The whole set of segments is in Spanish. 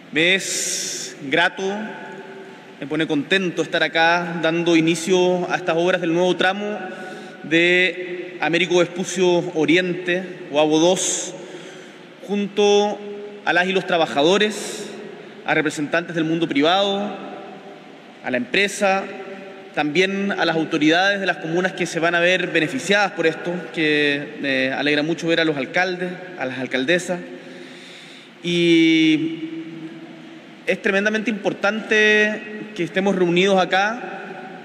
Me es grato, me pone contento estar acá dando inicio a estas obras del nuevo tramo de Américo Vespucio Oriente o AVO 2, junto a las y los trabajadores, a representantes del mundo privado, a la empresa, también a las autoridades de las comunas que se van a ver beneficiadas por esto, que me alegra mucho ver a los alcaldes, a las alcaldesas. Y es tremendamente importante que estemos reunidos acá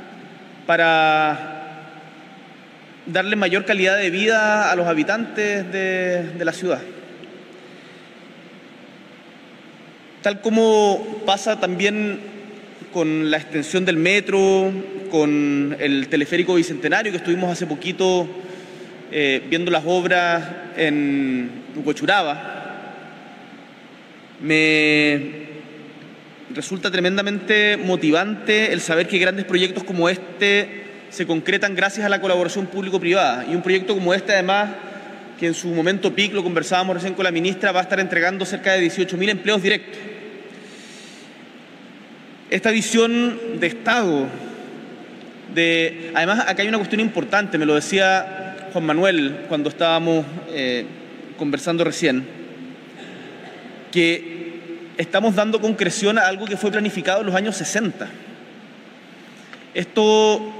para darle mayor calidad de vida a los habitantes de la ciudad. Tal como pasa también con la extensión del metro, con el teleférico bicentenario, que estuvimos hace poquito viendo las obras en Huechuraba, me resulta tremendamente motivante el saber que grandes proyectos como este se concretan gracias a la colaboración público-privada. Y un proyecto como este, además, que en su momento peak, lo conversábamos recién con la ministra, va a estar entregando cerca de 18.000 empleos directos. Esta visión de Estado, además, acá hay una cuestión importante, me lo decía Juan Manuel cuando estábamos conversando recién, que estamos dando concreción a algo que fue planificado en los años 60. Esto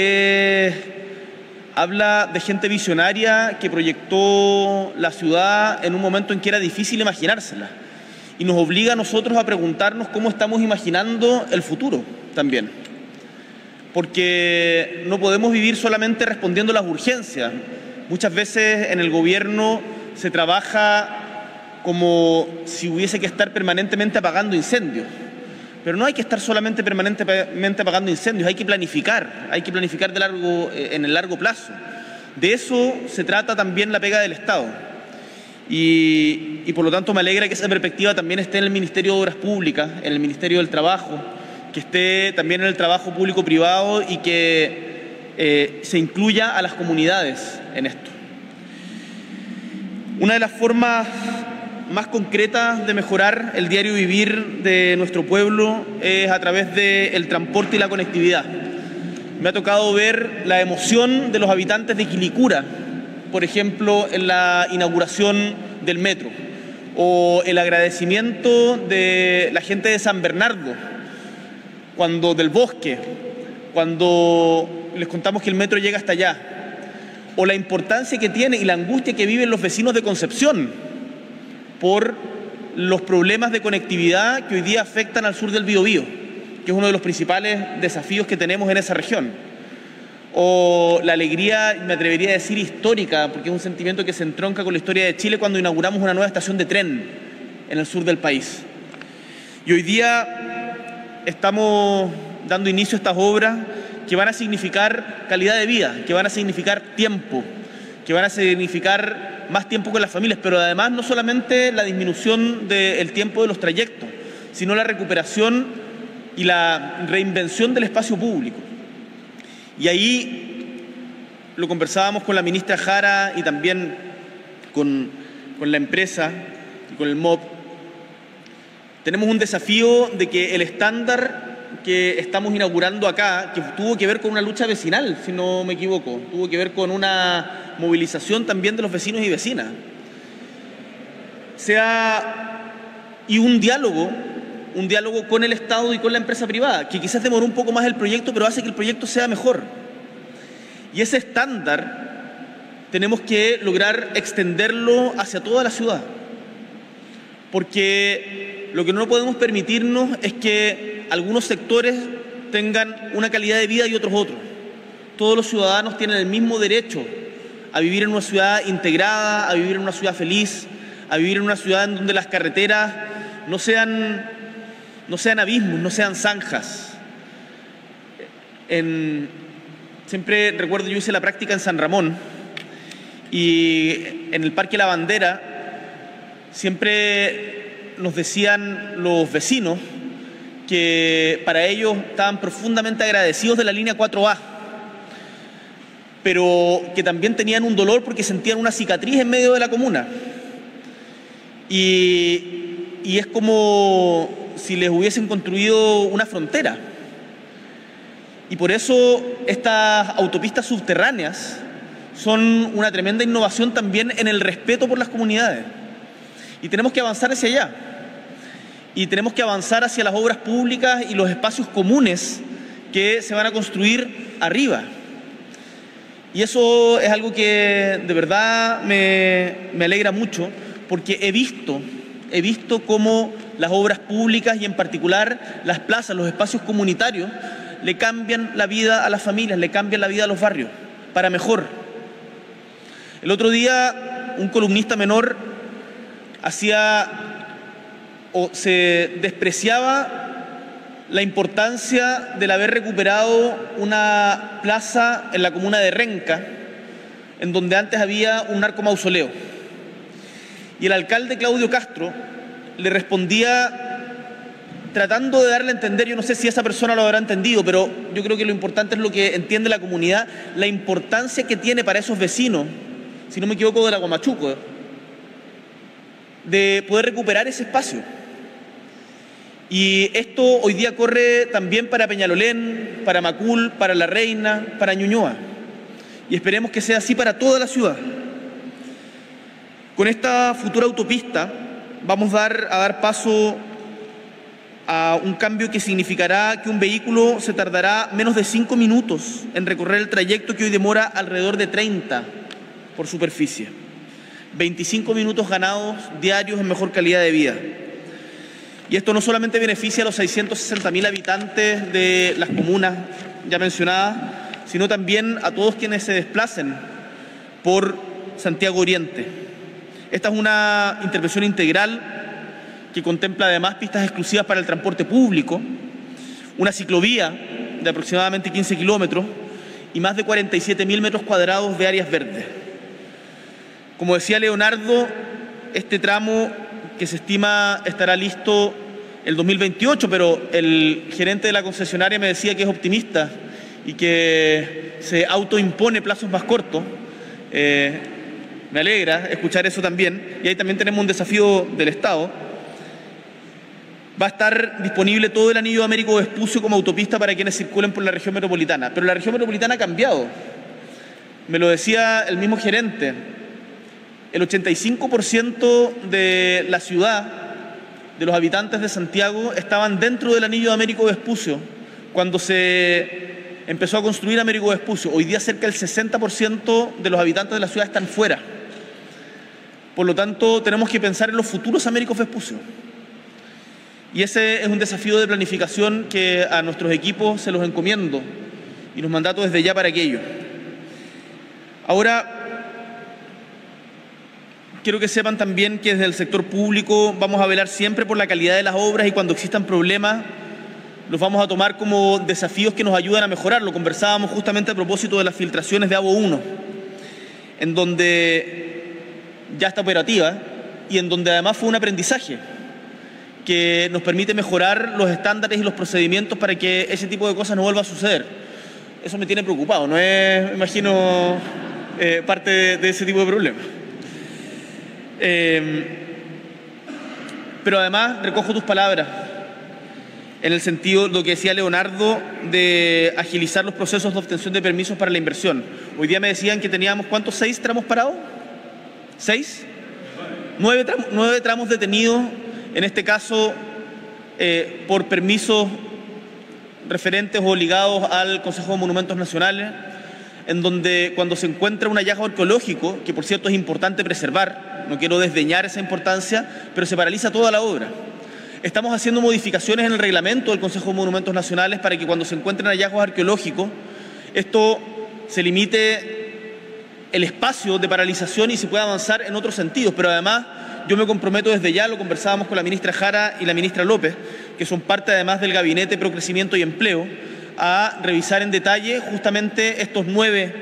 habla de gente visionaria que proyectó la ciudad en un momento en que era difícil imaginársela. Y nos obliga a nosotros a preguntarnos cómo estamos imaginando el futuro también. Porque no podemos vivir solamente respondiendo a las urgencias. Muchas veces en el gobierno se trabaja como si hubiese que estar permanentemente apagando incendios. Pero no hay que estar solamente permanentemente apagando incendios, hay que planificar en el largo plazo. De eso se trata también la pega del Estado. Y por lo tanto me alegra que esa perspectiva también esté en el Ministerio de Obras Públicas, en el Ministerio del Trabajo, que esté también en el trabajo público-privado y que se incluya a las comunidades en esto. Una de las formas más concretas de mejorar el diario vivir de nuestro pueblo es a través del transporte y la conectividad. Me ha tocado ver la emoción de los habitantes de Quilicura, por ejemplo, en la inauguración del metro, o el agradecimiento de la gente de San Bernardo, del Bosque, cuando les contamos que el metro llega hasta allá, o la importancia que tiene y la angustia que viven los vecinos de Concepción por los problemas de conectividad que hoy día afectan al sur del Biobío, que es uno de los principales desafíos que tenemos en esa región. O la alegría, me atrevería a decir histórica, porque es un sentimiento que se entronca con la historia de Chile cuando inauguramos una nueva estación de tren en el sur del país. Y hoy día estamos dando inicio a estas obras que van a significar calidad de vida, que van a significar tiempo, que van a significar más tiempo con las familias, pero además no solamente la disminución del tiempo de los trayectos, sino la recuperación y la reinvención del espacio público. Y ahí lo conversábamos con la ministra Jara y también con la empresa y con el MOB. Tenemos un desafío de que el estándar que estamos inaugurando acá, que tuvo que ver con una lucha vecinal, si no me equivoco, tuvo que ver con una movilización también de los vecinos y vecinas, y un diálogo con el Estado y con la empresa privada, que quizás demoró un poco más el proyecto, pero hace que el proyecto sea mejor. Y ese estándar tenemos que lograr extenderlo hacia toda la ciudad, porque lo que no podemos permitirnos es que algunos sectores tengan una calidad de vida y otros otros. Todos los ciudadanos tienen el mismo derecho a vivir en una ciudad integrada, a vivir en una ciudad feliz, a vivir en una ciudad en donde las carreteras no sean abismos, no sean zanjas. Siempre recuerdo, yo hice la práctica en San Ramón y en el Parque La Bandera siempre nos decían los vecinos que para ellos estaban profundamente agradecidos de la línea 4A, pero que también tenían un dolor porque sentían una cicatriz en medio de la comuna. Y y es como si les hubiesen construido una frontera. Y por eso estas autopistas subterráneas son una tremenda innovación también en el respeto por las comunidades. Y tenemos que avanzar hacia allá. Y tenemos que avanzar hacia las obras públicas y los espacios comunes que se van a construir arriba. Y eso es algo que de verdad me alegra mucho, porque he visto cómo las obras públicas y en particular las plazas, los espacios comunitarios, le cambian la vida a las familias, le cambian la vida a los barrios, para mejor. El otro día un columnista menor se despreciaba la importancia del haber recuperado una plaza en la comuna de Renca, en donde antes había un narcomausoleo. Y el alcalde Claudio Castro le respondía tratando de darle a entender, yo no sé si esa persona lo habrá entendido, pero yo creo que lo importante es lo que entiende la comunidad, la importancia que tiene para esos vecinos, si no me equivoco, de la Guamachuco, de poder recuperar ese espacio. Y esto hoy día corre también para Peñalolén, para Macul, para La Reina, para Ñuñoa. Y esperemos que sea así para toda la ciudad. Con esta futura autopista vamos a dar paso a un cambio que significará que un vehículo se tardará menos de 5 minutos en recorrer el trayecto que hoy demora alrededor de 30 por superficie. 25 minutos ganados diarios en mejor calidad de vida. Y esto no solamente beneficia a los 660.000 habitantes de las comunas ya mencionadas, sino también a todos quienes se desplacen por Santiago Oriente. Esta es una intervención integral que contempla además pistas exclusivas para el transporte público, una ciclovía de aproximadamente 15 kilómetros y más de 47.000 metros cuadrados de áreas verdes. Como decía Leonardo, este tramo que se estima estará listo el 2028, pero el gerente de la concesionaria me decía que es optimista y que se autoimpone plazos más cortos. Me alegra escuchar eso también, y ahí también tenemos un desafío del Estado. Va a estar disponible todo el anillo de Américo Vespucio como autopista para quienes circulen por la región metropolitana, pero la región metropolitana ha cambiado. Me lo decía el mismo gerente. El 85% de la ciudad, de los habitantes de Santiago, estaban dentro del anillo de Américo Vespucio cuando se empezó a construir Américo Vespucio. Hoy día cerca del 60% de los habitantes de la ciudad están fuera. Por lo tanto, tenemos que pensar en los futuros Américo Vespucio. Y ese es un desafío de planificación que a nuestros equipos se los encomiendo y los mandato desde ya para aquello. Ahora, quiero que sepan también que desde el sector público vamos a velar siempre por la calidad de las obras y cuando existan problemas los vamos a tomar como desafíos que nos ayudan a mejorar. Lo conversábamos justamente a propósito de las filtraciones de AVO 1, en donde ya está operativa y en donde además fue un aprendizaje que nos permite mejorar los estándares y los procedimientos para que ese tipo de cosas no vuelva a suceder. Eso me tiene preocupado, no es, me imagino, parte de ese tipo de problemas. Pero además recojo tus palabras en el sentido de lo que decía Leonardo de agilizar los procesos de obtención de permisos para la inversión. Hoy día me decían que teníamos, ¿cuántos? ¿6 tramos parados? ¿6? 9 tramos detenidos, en este caso por permisos referentes o ligados al Consejo de Monumentos Nacionales, en donde cuando se encuentra un hallazgo arqueológico, que por cierto es importante preservar, no quiero desdeñar esa importancia, pero se paraliza toda la obra. Estamos haciendo modificaciones en el reglamento del Consejo de Monumentos Nacionales para que cuando se encuentren hallazgos arqueológicos, esto se limite el espacio de paralización y se pueda avanzar en otros sentidos. Pero además yo me comprometo desde ya, lo conversábamos con la ministra Jara y la ministra López, que son parte además del Gabinete Pro Crecimiento y Empleo, a revisar en detalle justamente estos nueve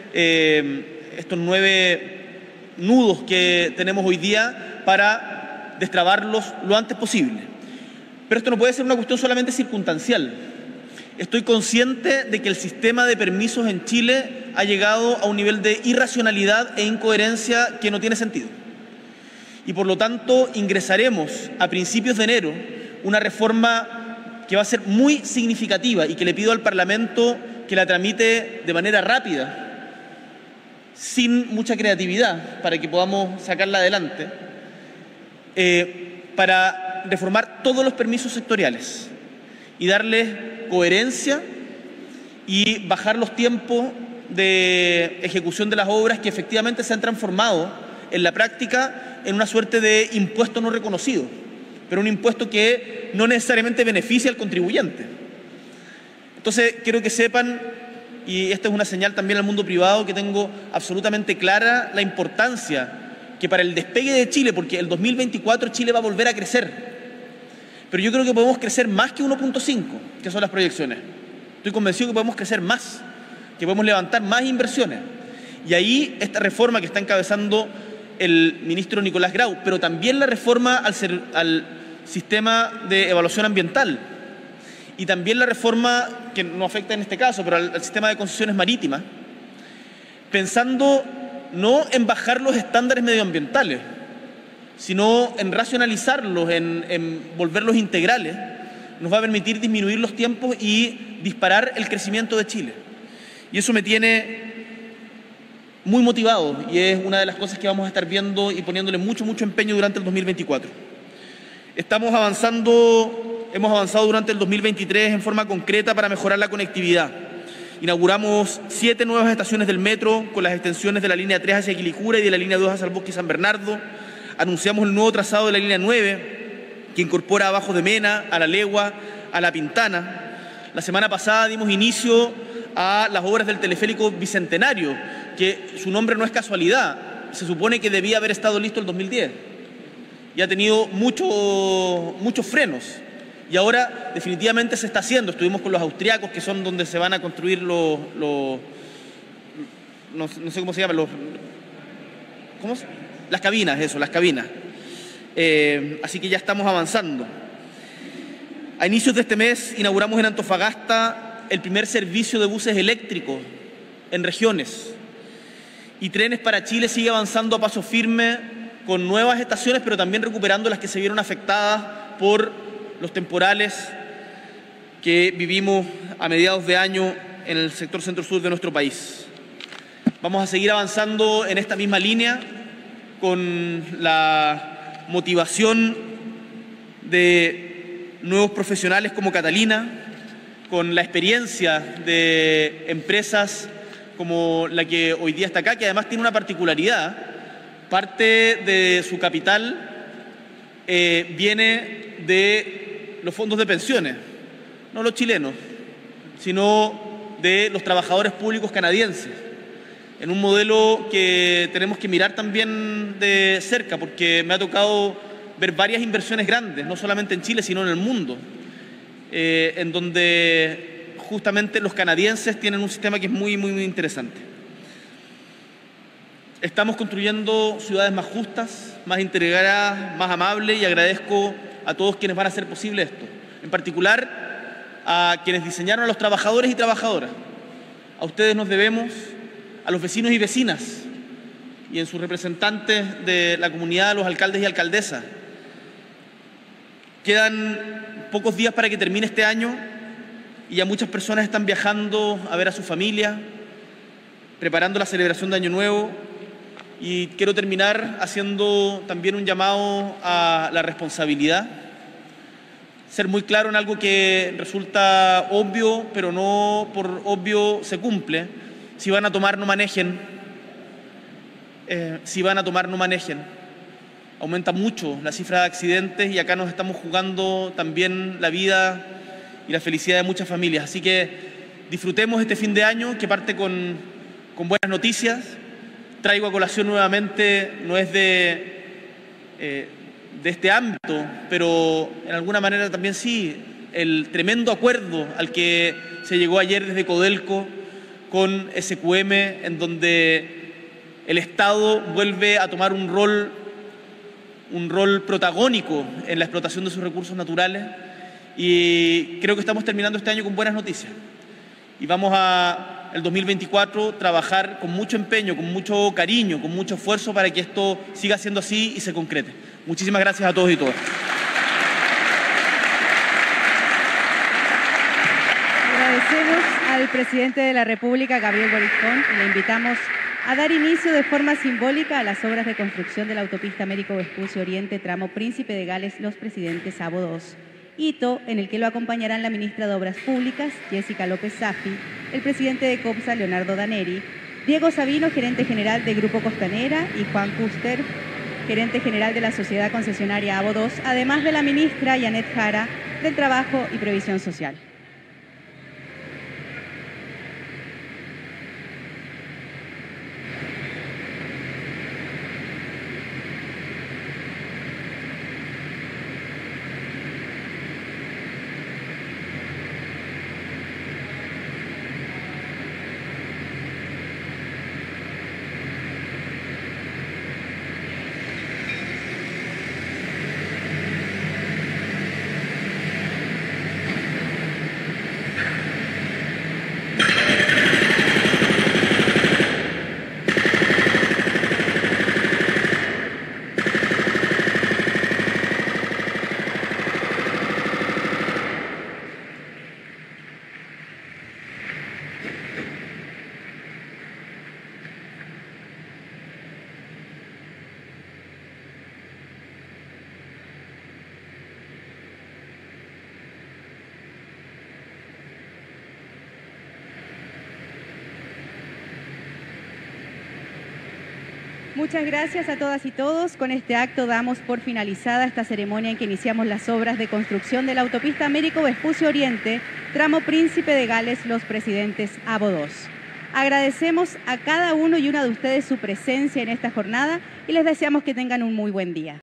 nudos que tenemos hoy día para destrabarlos lo antes posible. Pero esto no puede ser una cuestión solamente circunstancial. Estoy consciente de que el sistema de permisos en Chile ha llegado a un nivel de irracionalidad e incoherencia que no tiene sentido. y por lo tanto ingresaremos a principios de enero una reforma que va a ser muy significativa y que le pido al Parlamento que la tramite de manera rápida, sin mucha creatividad, para que podamos sacarla adelante, para reformar todos los permisos sectoriales y darles coherencia y bajar los tiempos de ejecución de las obras que efectivamente se han transformado en la práctica en una suerte de impuesto no reconocido, pero un impuesto que no necesariamente beneficia al contribuyente. Entonces, quiero que sepan, y esta es una señal también al mundo privado, que tengo absolutamente clara la importancia que para el despegue de Chile, porque el 2024 Chile va a volver a crecer, pero yo creo que podemos crecer más que 1.5, que son las proyecciones. Estoy convencido que podemos crecer más, que podemos levantar más inversiones. Y ahí esta reforma que está encabezando el ministro Nicolás Grau, pero también la reforma al sistema de evaluación ambiental, y también la reforma, que no afecta en este caso, pero al sistema de concesiones marítimas, pensando no en bajar los estándares medioambientales, sino en racionalizarlos, en volverlos integrales, nos va a permitir disminuir los tiempos y disparar el crecimiento de Chile. Y eso me tiene muy motivado y es una de las cosas que vamos a estar viendo y poniéndole mucho empeño durante el 2024. Hemos avanzado durante el 2023 en forma concreta para mejorar la conectividad. Inauguramos 7 nuevas estaciones del metro con las extensiones de la línea 3 hacia Quilicura y de la línea 2 hacia el Bosque San Bernardo. Anunciamos el nuevo trazado de la línea 9, que incorpora a Bajos de Mena, a La Legua, a La Pintana. La semana pasada dimos inicio a las obras del teleférico Bicentenario, que su nombre no es casualidad, se supone que debía haber estado listo el 2010 y ha tenido muchos frenos. Y ahora definitivamente se está haciendo. Estuvimos con los austriacos, que son donde se van a construir no sé cómo se llama, las cabinas, las cabinas. Así que ya estamos avanzando. A inicios de este mes inauguramos en Antofagasta el primer servicio de buses eléctricos en regiones. Y Trenes para Chile sigue avanzando a paso firme con nuevas estaciones, pero también recuperando las que se vieron afectadas por los temporales que vivimos a mediados de año en el sector centro-sur de nuestro país. Vamos a seguir avanzando en esta misma línea con la motivación de nuevos profesionales como Catalina, con la experiencia de empresas como la que hoy día está acá, que además tiene una particularidad. Parte de su capital viene de los fondos de pensiones, no los chilenos, sino de los trabajadores públicos canadienses, en un modelo que tenemos que mirar también de cerca, porque me ha tocado ver varias inversiones grandes, no solamente en Chile, sino en el mundo, en donde justamente los canadienses tienen un sistema que es muy interesante. Estamos construyendo ciudades más justas, más integradas, más amables, y agradezco a todos quienes van a hacer posible esto. En particular, a quienes diseñaron, a los trabajadores y trabajadoras. A ustedes nos debemos, a los vecinos y vecinas, y en sus representantes de la comunidad, los alcaldes y alcaldesas. Quedan pocos días para que termine este año y ya muchas personas están viajando a ver a su familia, preparando la celebración de Año Nuevo. Y quiero terminar haciendo también un llamado a la responsabilidad, ser muy claro en algo que resulta obvio, pero no por obvio se cumple. Si van a tomar, no manejen. Aumenta mucho la cifra de accidentes y acá nos estamos jugando también la vida y la felicidad de muchas familias. Así que disfrutemos este fin de año que parte con buenas noticias. Traigo a colación nuevamente, no es de este ámbito, pero en alguna manera también sí, el tremendo acuerdo al que se llegó ayer desde Codelco con SQM, en donde el Estado vuelve a tomar un rol protagónico en la explotación de sus recursos naturales, y creo que estamos terminando este año con buenas noticias. Y vamos a el 2024 trabajar con mucho empeño, con mucho cariño, con mucho esfuerzo para que esto siga siendo así y se concrete. Muchísimas gracias a todos y todas. Agradecemos al presidente de la República, Gabriel Boric Font, y le invitamos a dar inicio de forma simbólica a las obras de construcción de la autopista Américo Vespucio Oriente, tramo Príncipe de Gales, Los Presidentes, Abo II, hito en el que lo acompañarán la ministra de Obras Públicas, Jessica López Safi, el presidente de COPSA, Leonardo Daneri, Diego Sabino, gerente general de Grupo Costanera, y Juan Custer, gerente general de la Sociedad Concesionaria Abo II, además de la ministra Yanet Jara, del Trabajo y Previsión Social. Muchas gracias a todas y todos. Con este acto damos por finalizada esta ceremonia en que iniciamos las obras de construcción de la autopista Américo Vespucio Oriente, tramo Príncipe de Gales, Los Presidentes, Abo II. Agradecemos a cada uno y una de ustedes su presencia en esta jornada y les deseamos que tengan un muy buen día.